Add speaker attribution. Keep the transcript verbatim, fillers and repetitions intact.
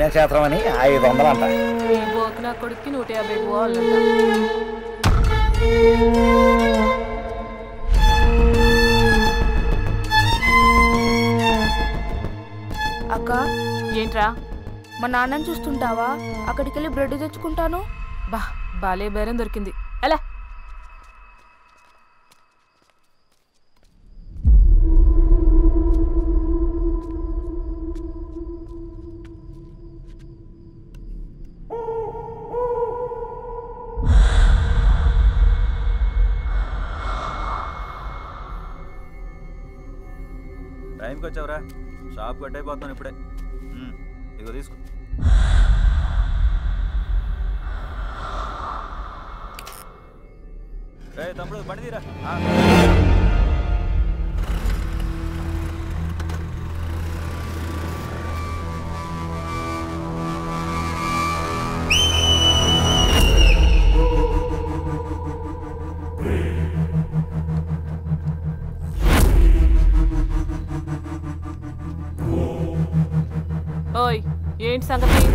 Speaker 1: పుణ్యక్షేత్రం అని ఐదు వందలు అంట.
Speaker 2: ఈ బోకినా కొడుక్కి నూట యాభై పోవాలంట.
Speaker 3: అక్క
Speaker 2: ఏంట్రా?
Speaker 3: మా నాన్నని చూస్తుంటావా? అక్కడికి వెళ్ళి బ్రెడ్ తెచ్చుకుంటాను.
Speaker 2: బా బాలే బేరం దొరికింది. ఎలా
Speaker 4: టైంకి వచ్చావురా? షాప్ కట్ అయిపోతాను ఇప్పుడే. ఇదిగో తీసుకో. రే తమ్ముడు బండి తీరా.
Speaker 2: ఓయ్ ఏంటి సంగతి?